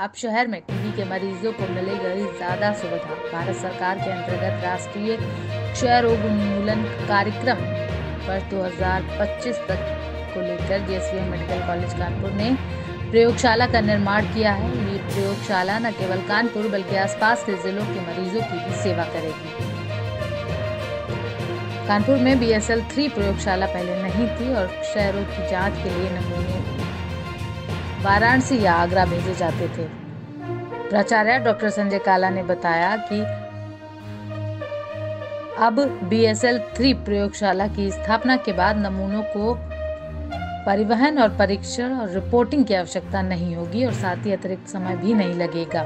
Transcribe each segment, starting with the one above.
अब शहर में टीबी के मरीजों को मिलेगी ज्यादा सुविधा। भारत सरकार के अंतर्गत राष्ट्रीय क्षय रोग उन्मूलन कार्यक्रम वर्ष 2025 तक को लेकर जेएसवीएम मेडिकल कॉलेज कानपुर ने प्रयोगशाला का निर्माण किया है। ये प्रयोगशाला न केवल कानपुर बल्कि आसपास के जिलों के मरीजों की भी सेवा करेगी। कानपुर में BSL-3 प्रयोगशाला पहले नहीं थी और क्षय रोग की जांच के लिए नमूने वाराणसी या आगरा भेजे जाते थे। प्राचार्य डॉक्टर संजय काला ने बताया कि अब BSL-3 प्रयोगशाला की स्थापना के बाद नमूनों को परिवहन और परीक्षण और रिपोर्टिंग की आवश्यकता नहीं होगी और साथ ही अतिरिक्त समय भी नहीं लगेगा।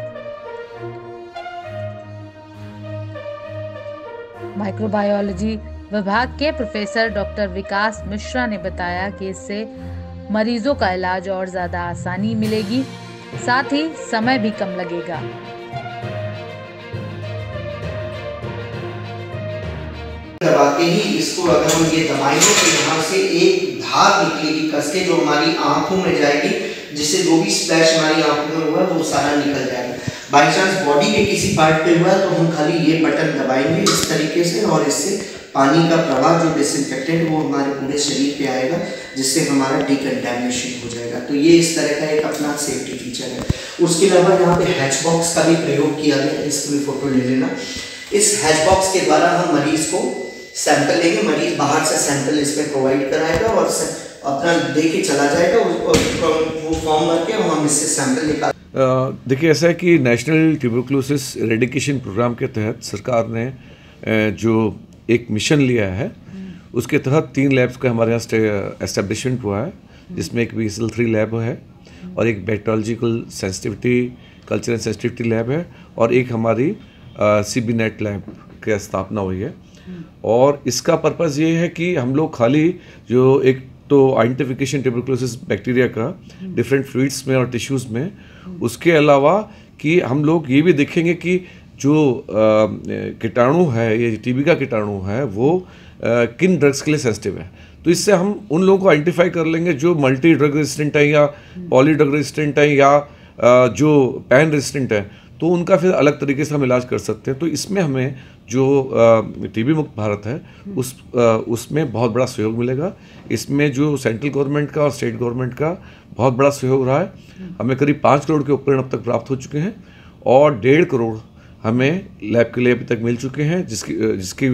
माइक्रोबायोलॉजी विभाग के प्रोफेसर डॉक्टर विकास मिश्रा ने बताया कि इससे मरीजों का इलाज और ज्यादा आसानी मिलेगी, साथ ही समय भी कम लगेगा। दबा के ही इसको अगर हम ये दबाएंगे तो यहाँ से एक धार निकलेगी कस के, जो हमारी आंखों में जाएगी, जिससे जो भी स्प्लैश हमारी आंखों में हुआ है वो सारा निकल जाएगा। बाई चांस बॉडी के किसी पार्ट पे हुआ तो हम खाली ये बटन दबाएंगे इस तरीके से और इससे पानी का प्रवाह जो डिसइंफेक्टेंट वो हमारे पूरे शरीर पे आएगा, जिससे हमारा डिकंटामिनेशन हो जाएगा। तो ये इस तरह का एक अपना सेफ्टी फीचर है। उसके अलावा यहाँ पे हैच बॉक्स का भी प्रयोग किया गया, इसको भी फोटो ले लेना। इस हैच बॉक्स के द्वारा हम मरीज को सैंपल लेंगे, मरीज बाहर से सैंपल इसमें प्रोवाइड कराएगा और अपना दे के चला जाएगा, वो फॉर्म भर के हम इससे सैंपल निकाल। देखिए, ऐसा है कि नेशनल ट्यूबरकुलोसिस एरेडिकेशन प्रोग्राम के तहत सरकार ने जो एक मिशन लिया है, उसके तहत 3 लैब्स का हमारे यहाँ एस्टेब्लिशमेंट हुआ है, जिसमें एक BSL-3 लैब है और एक bacteriological sensitivity culture and sensitivity lab है और एक हमारी CBNet लैब की स्थापना हुई है। और इसका पर्पज़ ये है कि हम लोग खाली जो एक तो आइडेंटिफिकेशन ट्यूबरकुलोसिस बैक्टीरिया का डिफरेंट फ्लूइड्स में और टिश्यूज़ में, उसके अलावा कि हम लोग ये भी देखेंगे कि जो कीटाणु है, ये टीबी का कीटाणु है, वो किन ड्रग्स के लिए सेंसिटिव है। तो इससे हम उन लोगों को आइडेंटिफाई कर लेंगे जो मल्टी ड्रग रेजिस्टेंट है या पॉली ड्रग रेजिस्टेंट है या जो पैन रेजिस्टेंट है, तो उनका फिर अलग तरीके से हम इलाज कर सकते हैं। तो इसमें हमें जो टीबी मुक्त भारत है उसमें बहुत बड़ा सहयोग मिलेगा। इसमें जो सेंट्रल गवर्नमेंट का और स्टेट गवर्नमेंट का बहुत बड़ा सहयोग रहा है। हमें करीब 5 करोड़ के उपकरण अब तक प्राप्त हो चुके हैं और 1.5 करोड़ हमें लैब के लिए अभी तक मिल चुके हैं, जिसकी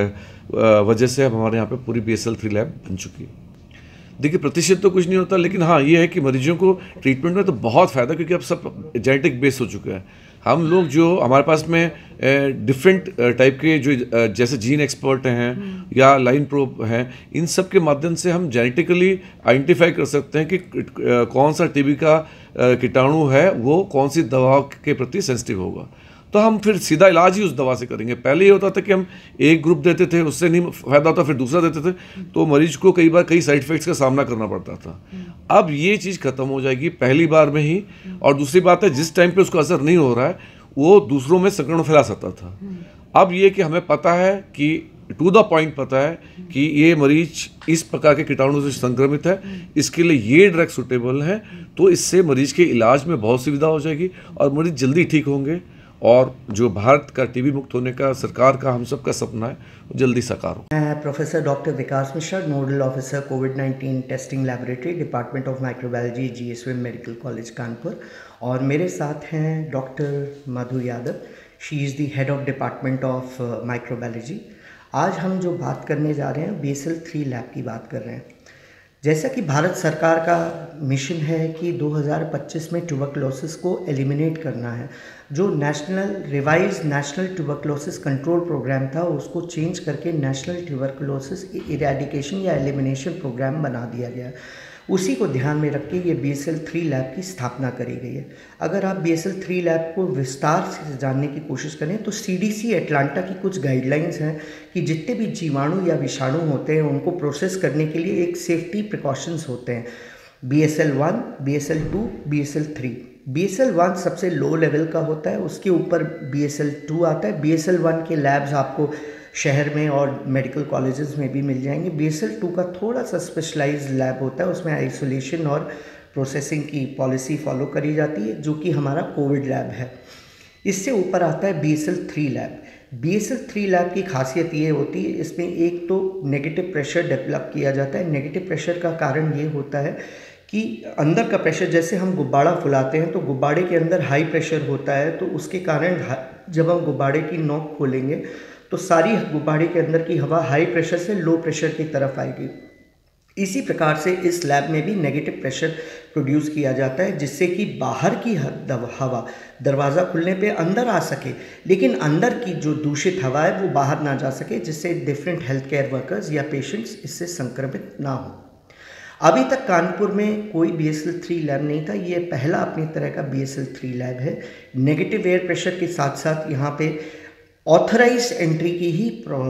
वजह से अब हमारे यहाँ पे पूरी BSL-3 लैब बन चुकी है। देखिए, प्रतिशत तो कुछ नहीं होता, लेकिन हाँ ये है कि मरीजों को ट्रीटमेंट में तो बहुत फ़ायदा, क्योंकि अब सब जेनेटिक बेस हो चुका है। हम लोग जो हमारे पास में डिफरेंट टाइप के जो जैसे जीन एक्सपर्ट हैं या लाइन प्रोब हैं, इन सब के माध्यम से हम जेनेटिकली आइडेंटिफाई कर सकते हैं कि कौन सा टीबी का कीटाणु है, वो कौन सी दवा के प्रति सेंसिटिव होगा। तो हम फिर सीधा इलाज ही उस दवा से करेंगे। पहले ये होता था कि हम एक ग्रुप देते थे, उससे नहीं फ़ायदा होता, फिर दूसरा देते थे, तो मरीज को कई बार कई साइड इफ़ेक्ट्स का सामना करना पड़ता था। अब ये चीज़ ख़त्म हो जाएगी पहली बार में ही। और दूसरी बात है, जिस टाइम पे उसको असर नहीं हो रहा है, वो दूसरों में संक्रमण फैला सकता था। अब ये कि हमें पता है कि टू द पॉइंट पता है कि ये मरीज इस प्रकार के कीटाणु से संक्रमित है, इसके लिए ये ड्रग सुटेबल है, तो इससे मरीज के इलाज में बहुत सुविधा हो जाएगी और मरीज जल्दी ठीक होंगे। और जो भारत का टीबी मुक्त होने का सरकार का हम सब का सपना है, वो जल्दी साकार हो। मैं professor doctor Vikas Mishra, nodal officer कोविड-19 testing laboratory, department of microbiology, GSVM medical college Kanpur. और मेरे साथ हैं doctor Madhu Yadav, she is the head of department of microbiology. आज हम जो बात करने जा रहे हैं, BSL-3 लैब की बात कर रहे हैं। जैसा कि भारत सरकार का मिशन है कि 2025 में ट्यूबरकुलोसिस को एलिमिनेट करना है। जो revise national tuberculosis control programme था, उसको चेंज करके नेशनल ट्यूबरकुलोसिस इरेडिकेशन या एलिमिनेशन प्रोग्राम बना दिया गया। उसी को ध्यान में रख के ये BSL-3 लैब की स्थापना करी गई है। अगर आप BSL-3 लैब को विस्तार से जानने की कोशिश करें तो CDC अटलांटा की कुछ गाइडलाइंस हैं कि जितने भी जीवाणु या विषाणु होते हैं उनको प्रोसेस करने के लिए एक सेफ्टी प्रिकॉशंस होते हैं। BSL-1, BSL-2, BSL-3। BSL-1 सबसे लो लेवल का होता है, उसके ऊपर BSL-2 आता है। BSL-1 के लैब्स आपको शहर में और मेडिकल कॉलेजेस में भी मिल जाएंगे। BSL-2 का थोड़ा सा स्पेशलाइज्ड लैब होता है, उसमें आइसोलेशन और प्रोसेसिंग की पॉलिसी फॉलो करी जाती है, जो कि हमारा कोविड लैब है। इससे ऊपर आता है BSL-3 लैब। BSL-3 लैब की खासियत ये होती है, इसमें एक तो नेगेटिव प्रेशर डेवलप किया जाता है। नेगेटिव प्रेशर का कारण ये होता है कि अंदर का प्रेशर, जैसे हम गुब्बारा फुलाते हैं तो गुब्बारे के अंदर हाई प्रेशर होता है, तो उसके कारण जब हम गुब्बारे की नोक खोलेंगे तो सारी गुब्बारे के अंदर की हवा हाई प्रेशर से लो प्रेशर की तरफ आएगी। इसी प्रकार से इस लैब में भी नेगेटिव प्रेशर प्रोड्यूस किया जाता है, जिससे कि बाहर की हवा दरवाज़ा खुलने पे अंदर आ सके, लेकिन अंदर की जो दूषित हवा है वो बाहर ना जा सके, जिससे डिफरेंट हेल्थ केयर वर्कर्स या पेशेंट्स इससे संक्रमित ना हो। अभी तक कानपुर में कोई BSL-3 लैब नहीं था, ये पहला अपनी तरह का BSL-3 लैब है। नेगेटिव एयर प्रेशर के साथ साथ यहाँ पे ऑथराइज एंट्री की ही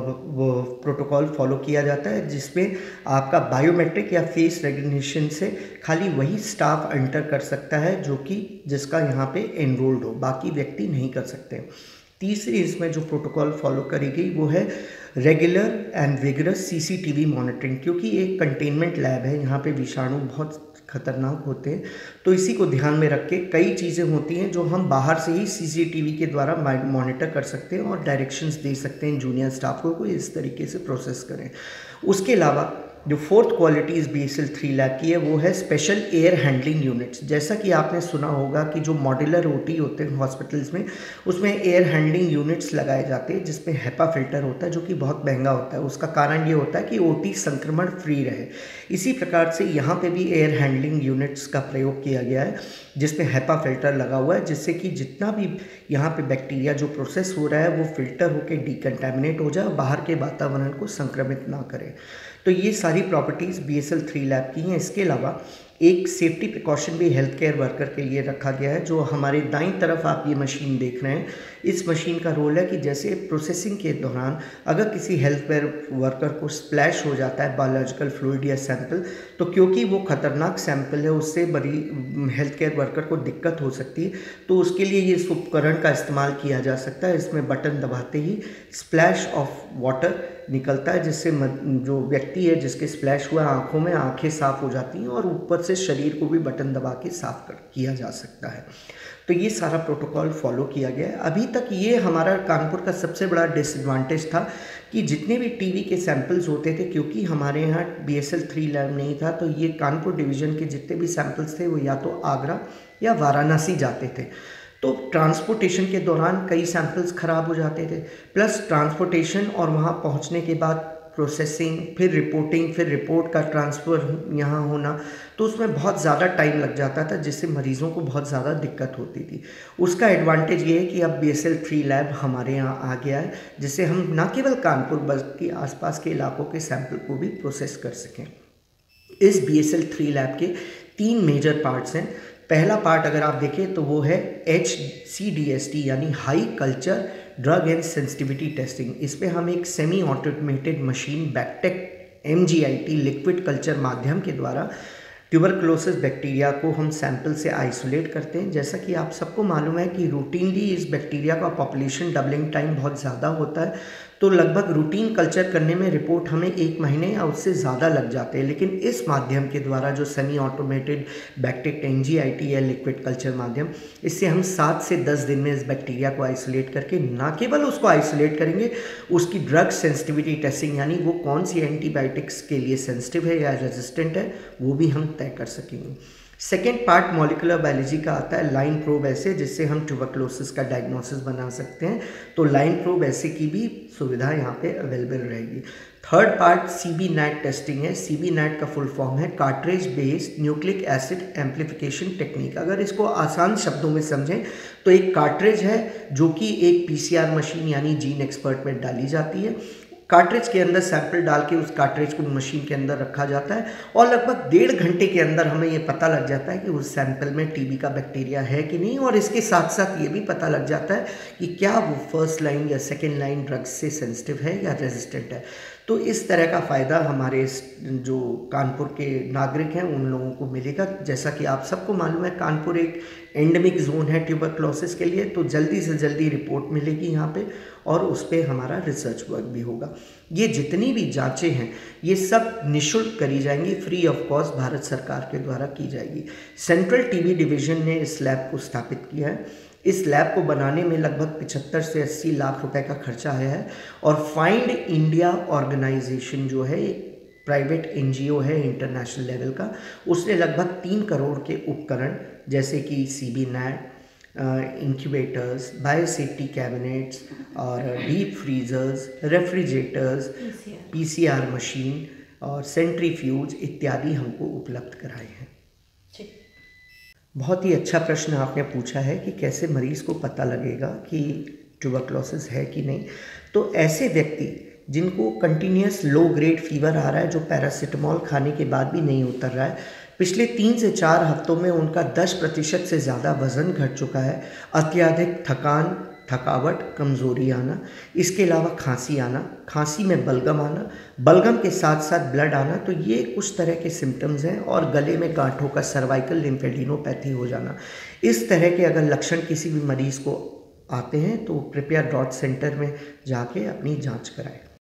प्रोटोकॉल फॉलो किया जाता है, जिसमें आपका बायोमेट्रिक या फेस रिकग्निशन से खाली वही स्टाफ एंटर कर सकता है जो कि जिसका यहाँ पे एनरोल्ड हो, बाकी व्यक्ति नहीं कर सकते। तीसरी इसमें जो प्रोटोकॉल फॉलो करी गई वो है regular and vigorous CCTV monitoring, क्योंकि एक कंटेनमेंट लैब है, यहाँ पे विषाणु बहुत खतरनाक होते हैं, तो इसी को ध्यान में रख के कई चीज़ें होती हैं जो हम बाहर से ही CCTV के द्वारा मॉनिटर कर सकते हैं और डायरेक्शंस दे सकते हैं जूनियर स्टाफ को इस तरीके से प्रोसेस करें। उसके अलावा जो फोर्थ क्वालिटी इस BSL-3 लैब की है वो है स्पेशल एयर हैंडलिंग यूनिट्स। जैसा कि आपने सुना होगा कि जो मॉड्यूलर OT होते हैं हॉस्पिटल्स में, उसमें एयर हैंडलिंग यूनिट्स लगाए जाते हैं, जिसमें HEPA फिल्टर होता है जो कि बहुत महंगा होता है। उसका कारण ये होता है कि OT संक्रमण फ्री रहे। इसी प्रकार से यहाँ पे भी एयर हैंडलिंग यूनिट्स का प्रयोग किया गया है, जिसमें HEPA फिल्टर लगा हुआ है, जिससे कि जितना भी यहाँ पे बैक्टीरिया जो प्रोसेस हो रहा है वो फिल्टर होकर डिकंटामिनेट हो जाए और बाहर के वातावरण को संक्रमित ना करे। तो ये सारी प्रॉपर्टीज़ BSL-3 लैब की हैं। इसके अलावा एक सेफ्टी प्रिकॉशन भी हेल्थ केयर वर्कर के लिए रखा गया है। जो हमारे दाईं तरफ आप ये मशीन देख रहे हैं, इस मशीन का रोल है कि जैसे प्रोसेसिंग के दौरान अगर किसी हेल्थ केयर वर्कर को स्प्लैश हो जाता है बायोलॉजिकल फ्लूइड या सैंपल, तो क्योंकि वो खतरनाक सैंपल है उससे बड़ी हेल्थ केयर वर्कर को दिक्कत हो सकती है, तो उसके लिए ये उपकरण का इस्तेमाल किया जा सकता है। इसमें बटन दबाते ही स्प्लैश ऑफ वाटर निकलता है, जिससे जो व्यक्ति है जिसके स्प्लैश हुआ आँखों में, आँखें साफ़ हो जाती हैं और ऊपर से शरीर को भी बटन दबा के साफ किया जा सकता है। तो ये सारा प्रोटोकॉल फॉलो किया गया है। अभी तक ये हमारा कानपुर का सबसे बड़ा डिसएडवांटेज था कि जितने भी टीबी के सैंपल्स होते थे, क्योंकि हमारे यहाँ BSL-3 लैब नहीं था, तो ये कानपुर डिवीज़न के जितने भी सैंपल्स थे वो या तो आगरा या वाराणसी जाते थे। तो ट्रांसपोर्टेशन के दौरान कई सैंपल्स ख़राब हो जाते थे, प्लस ट्रांसपोर्टेशन और वहाँ पहुँचने के बाद प्रोसेसिंग, फिर रिपोर्टिंग, फिर रिपोर्ट का ट्रांसफ़र यहाँ होना, तो उसमें बहुत ज़्यादा टाइम लग जाता था, जिससे मरीज़ों को बहुत ज़्यादा दिक्कत होती थी। उसका एडवांटेज ये है कि अब BSL-3 लैब हमारे यहाँ आ गया है, जिससे हम न केवल कानपुर बल्कि आसपास के इलाकों के सैंपल को भी प्रोसेस कर सकें। इस BSL-3 लैब के 3 मेजर पार्ट्स हैं। पहला पार्ट अगर आप देखें तो वो है HCDST यानी high culture drug and sensitivity testing. इस पर हम एक semi automated machine BACTEC MGIT liquid culture माध्यम के द्वारा ट्यूबरकुलोसिस बैक्टीरिया को हम सैंपल से आइसोलेट करते हैं। जैसा कि आप सबको मालूम है कि रूटीनली इस बैक्टीरिया का पॉपुलेशन डबलिंग टाइम बहुत ज़्यादा होता है, तो लगभग रूटीन कल्चर करने में रिपोर्ट हमें 1 महीने या उससे ज़्यादा लग जाते हैं। लेकिन इस माध्यम के द्वारा जो सेमी ऑटोमेटेड बैक्टेक MGIT या लिक्विड कल्चर माध्यम, इससे हम 7 से 10 दिन में इस बैक्टीरिया को आइसोलेट करके न केवल उसको आइसोलेट करेंगे, उसकी ड्रग सेंसिटिविटी टेस्टिंग यानी वो कौन सी एंटीबायोटिक्स के लिए सेंसिटिव है या रेजिस्टेंट है वो भी हम तय कर सकेंगे। सेकेंड पार्ट मॉलिकुलर बायोलॉजी का आता है लाइन प्रोब ऐसे, जिससे हम ट्यूबरकुलोसिस का डायग्नोसिस बना सकते हैं। तो लाइन प्रोब ऐसे की भी सुविधा यहाँ पे अवेलेबल रहेगी। थर्ड पार्ट CB-NAT टेस्टिंग है। CB-NAT का फुल फॉर्म है cartridge based nucleic acid amplification technique. अगर इसको आसान शब्दों में समझें तो एक कार्ट्रिज है जो कि एक PCR मशीन यानी जीन एक्सपर्ट में डाली जाती है। कार्ट्रिज के अंदर सैंपल डाल के उस कार्ट्रिज को मशीन के अंदर रखा जाता है और लगभग 1.5 घंटे के अंदर हमें ये पता लग जाता है कि उस सैंपल में टीबी का बैक्टीरिया है कि नहीं, और इसके साथ साथ ये भी पता लग जाता है कि क्या वो फर्स्ट लाइन या सेकेंड लाइन ड्रग्स से सेंसिटिव है या रेजिस्टेंट है। तो इस तरह का फ़ायदा हमारे जो कानपुर के नागरिक हैं उन लोगों को मिलेगा। जैसा कि आप सबको मालूम है कानपुर एक एंडेमिक जोन है ट्यूबरकुलोसिस के लिए, तो जल्दी से जल्दी रिपोर्ट मिलेगी यहाँ पे और उस पर हमारा रिसर्च वर्क भी होगा। ये जितनी भी जांचें हैं ये सब निःशुल्क करी जाएंगी, फ्री ऑफ कॉस्ट भारत सरकार के द्वारा की जाएगी। सेंट्रल टीबी डिवीज़न ने इस लैब को स्थापित किया है। इस लैब को बनाने में लगभग 75 से 80 लाख रुपए का खर्चा आया है और फाइंड इंडिया ऑर्गेनाइजेशन जो है एक प्राइवेट एनजीओ है इंटरनेशनल लेवल का, उसने लगभग 3 करोड़ के उपकरण जैसे कि CB NAT, incubators, biosafety cabinets और deep freezers, refrigerators, PCR machine और सेंट्रीफ्यूज इत्यादि हमको उपलब्ध कराए हैं। बहुत ही अच्छा प्रश्न आपने पूछा है कि कैसे मरीज़ को पता लगेगा कि ट्यूबरक्लोसिस है कि नहीं। तो ऐसे व्यक्ति जिनको कंटिन्यूस लो ग्रेड फीवर आ रहा है, जो पैरासीटामोल खाने के बाद भी नहीं उतर रहा है, पिछले 3 से 4 हफ्तों में उनका 10% से ज़्यादा वज़न घट चुका है, अत्यधिक थकान, थकावट, कमज़ोरी आना, इसके अलावा खांसी आना, खांसी में बलगम आना, बलगम के साथ साथ ब्लड आना, तो ये कुछ तरह के सिम्टम्स हैं। और गले में गांठों का सर्वाइकल लिम्फेडिनोपैथी हो जाना, इस तरह के अगर लक्षण किसी भी मरीज़ को आते हैं तो कृपया डॉट सेंटर में जाके अपनी जांच कराएं।